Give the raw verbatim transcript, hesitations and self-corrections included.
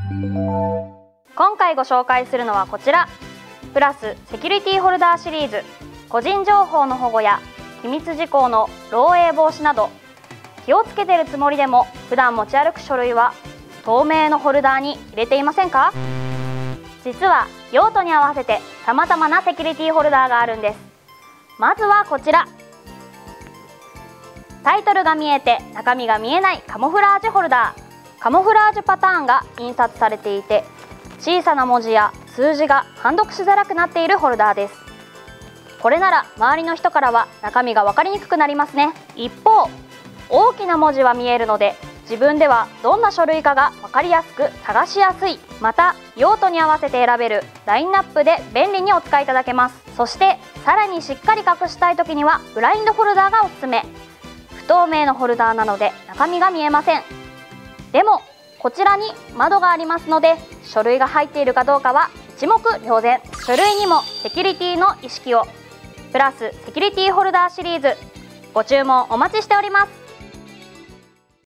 今回ご紹介するのはこちら、プラスセキュリティホルダーシリーズ。個人情報の保護や機密事項の漏洩防止など、気をつけてるつもりでも普段持ち歩く書類は透明のホルダーに入れていませんか？実は用途に合わせて様々なセキュリティホルダーがあるんです。まずはこちら、タイトルが見えて中身が見えないカモフラージュホルダー。カモフラージュパターンが印刷されていて、小さな文字や数字が判読しづらくなっているホルダーです。これなら周りの人からは中身が分かりにくくなりますね。一方、大きな文字は見えるので自分ではどんな書類かが分かりやすく探しやすい。また用途に合わせて選べるラインナップで便利にお使いいただけます。そしてさらにしっかり隠したい時にはブラインドホルダーがおすすめ。不透明のホルダーなので中身が見えません。でもこちらに窓がありますので書類が入っているかどうかは一目瞭然。書類にもセキュリティの意識を。プラスセキュリティホルダーシリーズ、ご注文お待ちしております。